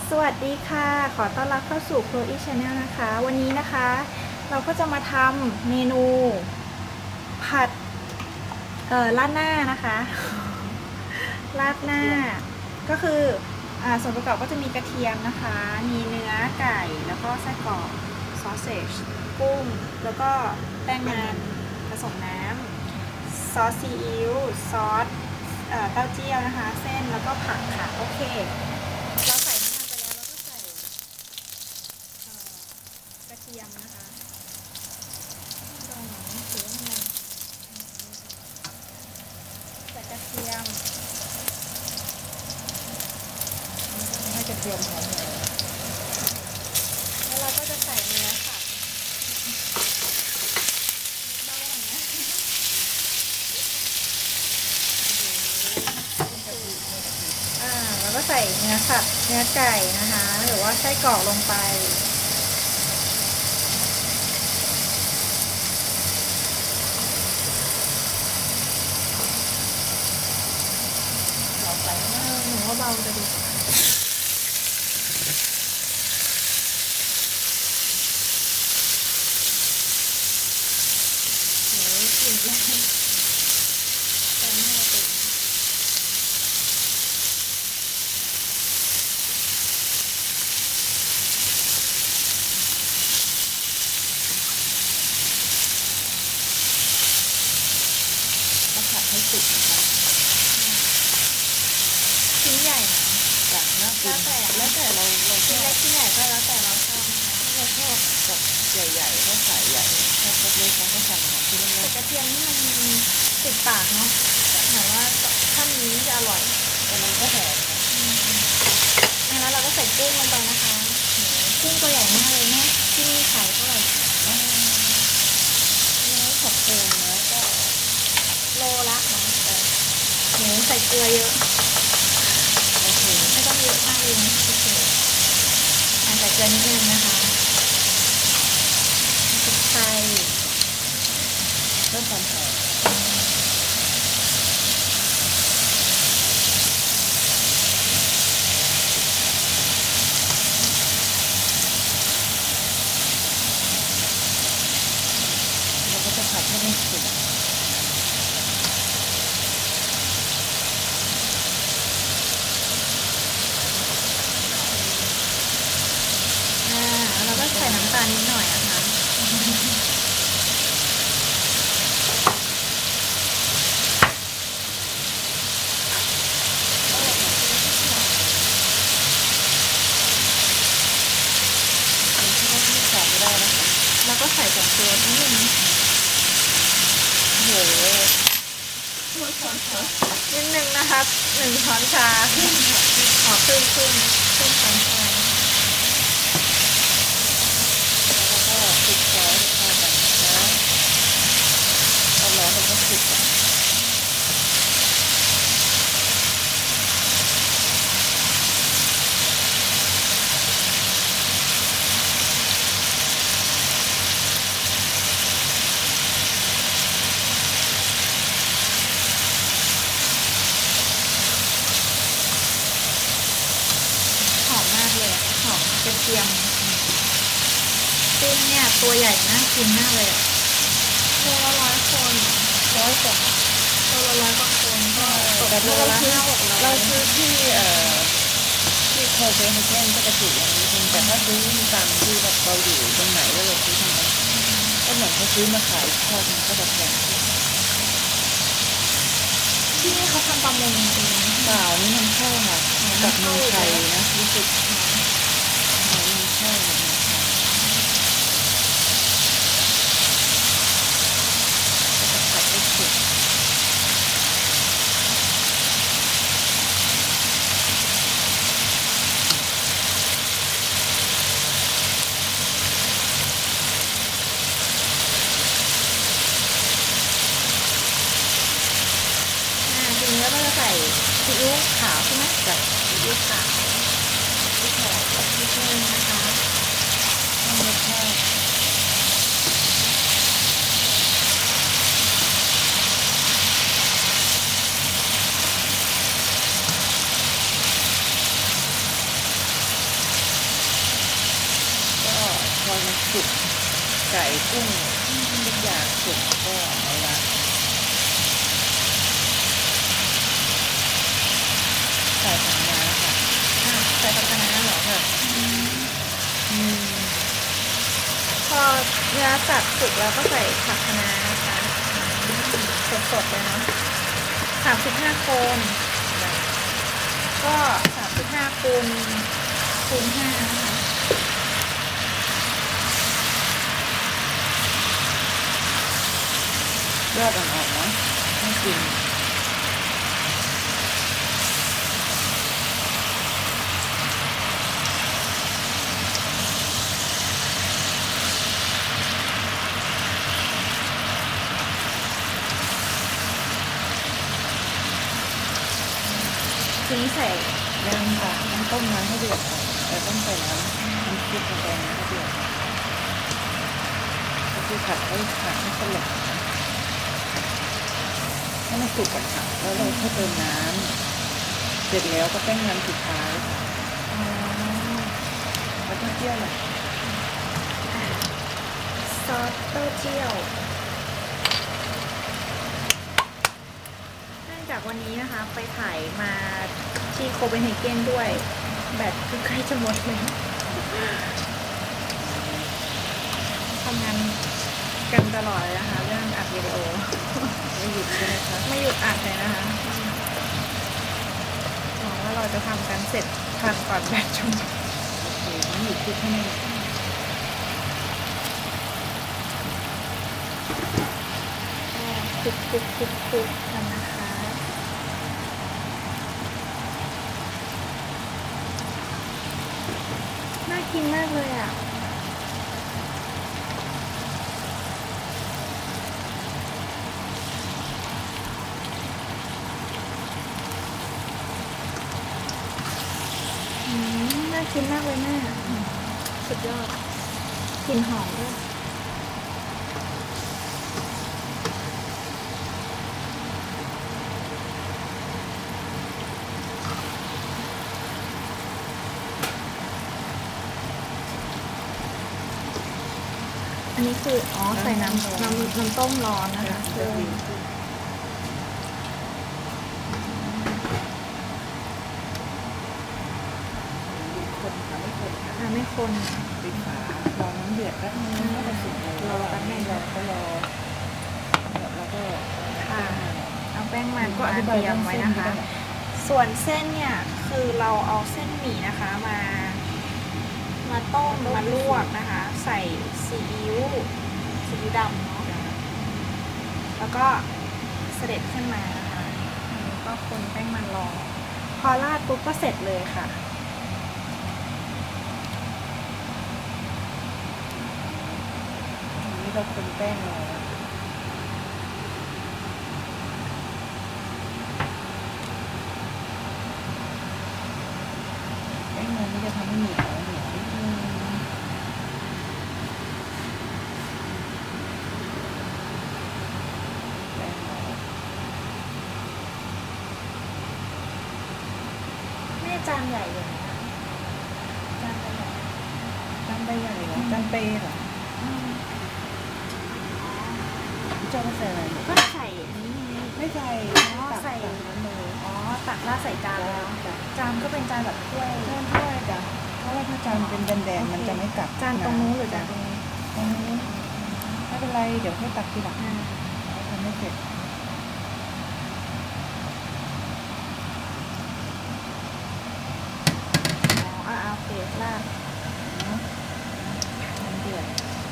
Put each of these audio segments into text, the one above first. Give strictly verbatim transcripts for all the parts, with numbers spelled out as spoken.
สวัสดีค่ะขอต้อนรับเข้าสู่ Chloe Channel นะคะวันนี้นะคะเราก็จะมาทำเมนูผัดเอ่อราดหน้านะคะราดหน้าก็คืออ่าส่วนประกอบก็จะมีกระเทียมนะคะมีเนื้อไก่แล้วก็ไส้กรอกซอสเซจกุ้งแล้วก็แป้งมันผสมน้ำซอสซีอิ๊วซอสเอ่อเต้าเจี้ยวนะคะเส้นแล้วก็ผักค่ะโอเคเราใส่น้ำมันไปแล้วเราก็ใส่ กระเทียมนะคะลองหน่อยถือว่าไงใส่กระเทียมให้กระเทียมหอมหน่อยแล้วเราก็จะใส่เนื้อค่ะเบาหน่อยนะอ่าแล้วก็ใส่เนื้อสัตว์เนื้อไก่นะคะหรือว่าไส้กรอกลงไปเราใส่เอมากอหนูว่าเบาจะดีโอ้ยกลิ่นแรงแต่หน้าติดก็ผัดให้สุกนะคะชิ้นใหญ่นะจากน่ากินแล้วแต่เราเราชชิ้นอบเล็กชิ้นใหญ่ก็แล้วแต่เราชอบนะคะเราชอบแบบใหญ่ๆก็ใส่ใหญ่ถ้าเล็กๆเราก็สั่งแบบที่เล็แต่กกระเทียมนี่มันติดปากเนาะหมายว่าถ้ามีจะอร่อยๆแต่มันก็หอมนะแล้วเราก็ใส่กุ้งลงไปนะคะกุ้งตัวใหญ่มากเลยแม่ที่นี่ขายเท่าไหร่เนื้อผักโขมนะก็โลละหหมูใส่เกลือเยอะโอเคไม่ต้องเยอะมากเลยนะโอเคอ่ะใส่เกลือนิดนึงนะคะพริกไทยเพิ่มความหอมเราก็จะผัดให้มันสุกอ่าแล้วเราก็ใส่น้ำตาลนิดหน่อยนะคะเป็นที่เราที่ขาดไม่ได้นะคะแล้วก็ใส่ผงชูรสนิดนึงโอ้โหนิดนึงนะคะหนึ่งช้อนชาขอครึ่งครึ่งครึ่งช้อนชาแล้วก็คลุกเคล้าให้เข้ากันนะคะเอาร้อนมันก็สุกอ่ะหอมมากเลยอะหอมกระเทียมกุ้งเนี่ยตัวใหญ่น่ากินมากเลยอะตัวละร้อยคนร้อยกว่าตัวละร้อยกว่าคนก็ตกแต่โลถ้าเราละซื้อห้าหกร้อเรายซื้อที่เอ่อที่โคเปนเฮเกนก็จะถูกอย่างนี้เองแต่ถ้าซื้อตามที่แบบเราอยู่ตรงไหนแล้วเราซื้อตรงนั้นก็เหมือนเขาซื้อมาขายทอดมันก็จะแพงขึ้นที่นี่เขาทำประมงเองนะเปล่านี่มันเข้าค่ะกับเมืองไทยนะรู้สึกมันเข้ากับเมืองไทยก็จะผัดให้สุกอ่าทีนี้เราก็จะใส่ซีอิ๊วขาวใช่ไหมจากซีอิ๊วขาวสุกไก่กุ้งทุกอย่างสุกก็เอาละใส่ผักคะน้าค่ะอ่ะใส่ผักคะน้าเหรอค่ะอืมอืมพอเนื้อสัตว์สุกแล้วก็ใส่ผักคะน้านะคะสดๆเลยเนาะสามสิบห้าคนก็สามสิบห้าคูณคูณห้านะคะยอดอ่อนๆนะให้กินทีนี้ใส่ยังค่ะต้องต้มน้ำให้เดือดก่อนแต่ต้องใส่น้ำน้ำพริกลงไปนะให้เดือดก็คือผัดให้ผัดให้สลบนะให้มันสุกก่อนค่ะแล้วเราค่อยเติมน้ำเสร็จแล้วก็แป้งมันสุดท้ายค่ะอ๋อแล้วก็เจียวหน่อยอ่ะซอสเต้าเจี้ยวเนื่องจากวันนี้นะคะไปถ่ายมาที่โคเปนเฮเกนด้วยแบตคือใกล้จะหมดเลยทำงานกันตลอดเลยนะคะเรื่องอัดวิดีโอไม่หยุดใช่ไหมคะไม่หยุดอัดเลยนะคะหวังว่าเราจะทำกันเสร็จทันก่อนแบตจะหมดโอเคงั้นหยุดคลิปให้หน่อยคลุกคลุกคลุกคลุกกันนะคะ น่ากินมากเลยอ่ะ อืม น่ากินมากเลยแม่อืมสุดยอดกลิ่นหอมด้วย อันนี้คือ อ๋อ ใส่น้ำน้ำน้ำต้มร้อนนะคะจะดีคนค่ะไม่คนค่ะอ่ะไม่คนปิดฝารอน้ำเดือดแป๊บนึงก็จะสุกแล้วรอแป๊บนึงรอก็รอแล้วก็ค่ะ เอาแป้งมันก็อมาธิเตบายรียมไว้นะคะ ส่วนเส้นเนี่ย คือเราเอาเส้นหมี่นะคะมา มาต้มมาลวกนะคะ ใส่ซีอิ๊วซีอิ๊วดำเนาะแล้วก็เสด็จขึ้นมานะคะแล้วก็คนแป้งมันรอ พอราดปุ๊บก็เสร็จเลยค่ะอันนี้เราคนแป้งมาแป้งมันนี่จะทำให้หมี่เหนียวเหนียวนิดนึงแป้งเราแม่จานใหญ่เลยนะจานใหญ่จานใบใหญ่เหรอจานเปย์เหรออืมเจ้าก็ใส่อะไรเนี่ยก็ใส่อันนี้ไงไม่ใส่อ๋อตักใส่ตักนั้นเลยอ๋อ ตักราดใส่จานแล้วจ้ะจานก็เป็นจานแบบถ้วยจานด้วยจ้ะเพราะว่าถ้าจานเป็นแบนๆมันจะไม่กลับจานตรงนู้นหรือจานตรงนี้ตรงนี้ไม่เป็นไรเดี๋ยวค่อยตักทีหลังอ่าทำไม่เสร็จอ๋ออ่าโอเคราดเนาะน้ำเดือด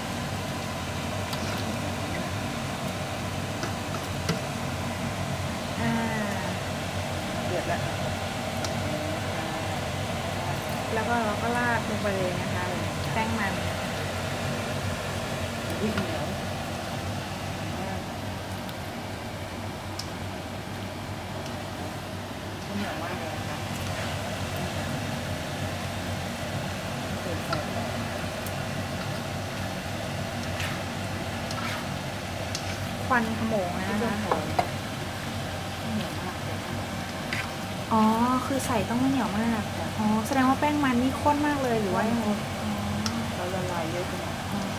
อ่าเดือดแล้วแล้วก็เราก็ราดลงไปเลยนะคะ แป้งมันวิ่งเหนียวเหนียวมากเลยค่ะเปิดไฟแล้วควันขโมงนะที่คะจะหอมเหนียวมากเลยอ๋อ คือใส่ต้องไม่เหนียวมาก อ๋อ แสดงว่าแป้งมันนี่ข้นมากเลยหรือว่ายังไงอ๋อเราละลายเยอะไปหน่อยอ๋อ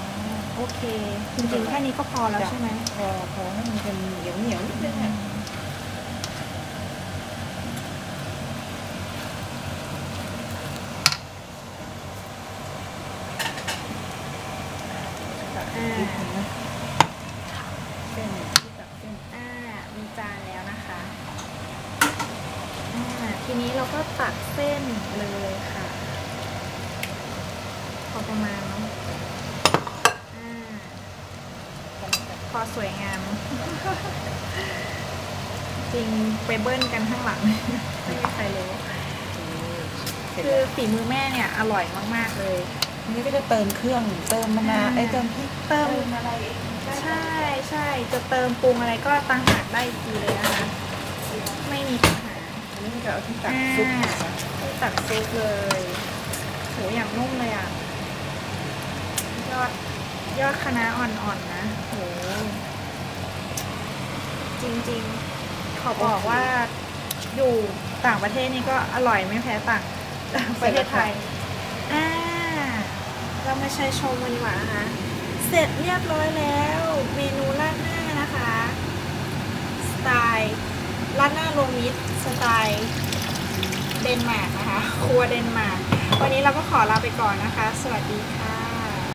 โอเค จริงๆแค่นี้ก็พอแล้วใช่ไหมพอพอให้มันเป็นเหนียวเหนียวๆนิดนึงอ่ะตักนิดนึงนะเส้นที่ตักเส้นอ่ามีจานแล้วนะคะอ่าทีนี้เราก็ตักเส้นเลยค่ะพอประมาณเนาะอ่าพอสวยงาม จริงไปเบิ้ลกันข้างหลัง ไม่มีใครรู้เสร็จคือแล้วฝีมือแม่เนี่ยอร่อยมากๆเลยอันนี้ก็จะเติมเครื่องเติมมะนาวไอ้ยเติมพริกเติมอะไรใช่ใช่จะเติมปรุงอะไรก็ต่างหากได้อีกทีเลยนะคะ ไม่มีปัญหาอันนี้จะเอาที่ตักซุปนะคะที่ตักซุปเลยโหอย่างนุ่มเลยอ่ะ ยอดยอดคะน้าอ่อนๆนะโหจริงๆ ขอบอกว่าอยู่ต่างประเทศนี่ก็อร่อยไม่แพ้ต่าง ประเทศไทย อ่า เรามาใช้ชมกันดีกว่านะคะ เสร็จเรียบร้อยแล้วเมนูราดหน้านะคะ สไตล์ราดหน้ารวมมิตรสไตล์เดนมาร์กนะคะ ครัวเดนมาร์กวันนี้เราก็ขอลาไปก่อนนะคะ สวัสดีค่ะ